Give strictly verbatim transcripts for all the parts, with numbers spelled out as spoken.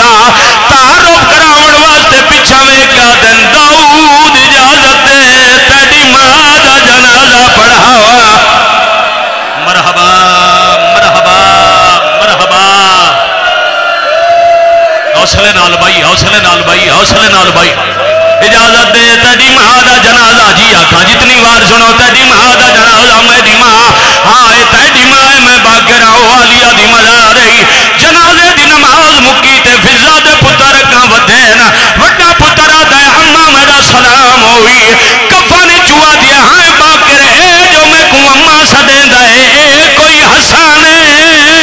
تعارف کراؤن واسطے پیچھا ویکھیا دن داؤد اجازت تیری ماں دا جنازہ پڑھاوا مرحبا مرحبا مرحبا حوصلے نال بھائی حوصلے نال بھائی حوصلے نال بھائی اجازت دے تیری ماں دا جنازہ جی آکھاں جتنی بار سنو تیری ماں دا جنازہ میری ماں ہاں تیری ماں ہے میں باقر آؤ عالیہ دی مزار رہی جنازے دی نماز مکی تے فضا دے پتر کان ودین وڈا پتر آتا ہے اماں میرا سلام ہوئی کفن چوا دیا ہاں باقر اے جو میں کو اماں سدیں دا ہے اے کوئی حسان ہے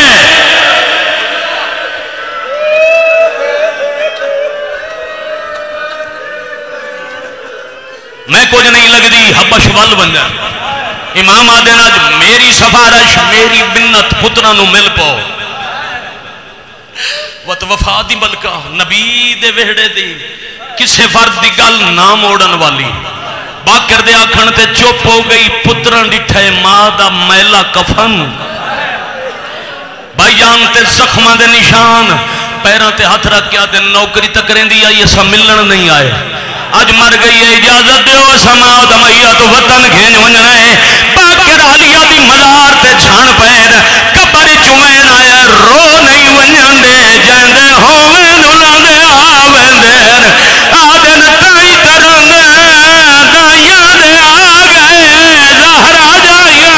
میں کچھ نہیں لگتی حبش ول بن جا امام آدھے نا میری سفارش میری منت پترا نو مل پاؤ وت وفا دی ملکہ نبی دے وہڑے دی کسے فرد دی گل نہ موڑن والی باکر دے آکھن تے چپ ہو گئی پترن ڈٹھے ماں دا میلا کفن بھائی جان تے زخماں دے نشان پیراں تے ہاتھ رکھ کے آدھے نوکری تک رہندی آئی ایسا ملن نہیں آئے اج مر گئی ہے اجازت دیو سماؤ دمیا تو وطن گھن ونجنا ہے باقر عالیہ دی مزار تے چھان پیر قبر چوین آیا رو نہیں ونجن دے جیندے ہوویں نولاں دے آویں دین آدن تائی ترن دائیاں دے آ گئے زہرا جائیاں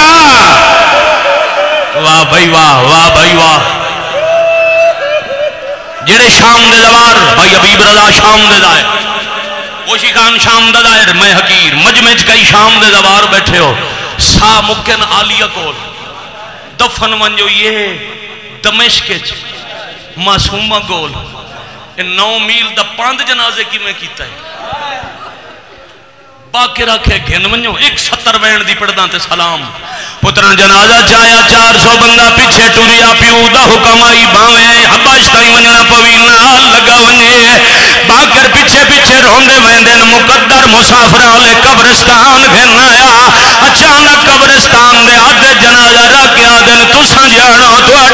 واہ بھائی واہ واہ بھائی واہ جڑے شام دے دوار بھائی حبیب رضا شام دے دائے وشی خان شام دا دائر میں حقیر مجمع کئی شام دے دوار بیٹھے ہو سا مکن عالیہ کول دفن منجو یہ دمشق معصومہ کول نو میل دا پاند جنازے کی میں کیتا ہے باقی رکھے گھن منجو ایک ستر وین دی پڑھدان تے سلام پتران جنازہ چایا چار سو بندہ پیچھے ٹوریا پیو دا حکم آئی باویں حباش تائی ونجنا پوی نال لگا ونجے باکر پیچھے پیچھے روندے ویندن مقدر مسافران لے قبرستان گھن آیا اچانک قبرستان دے آدھے جنازہ رکھ آدھن تساں جانو تو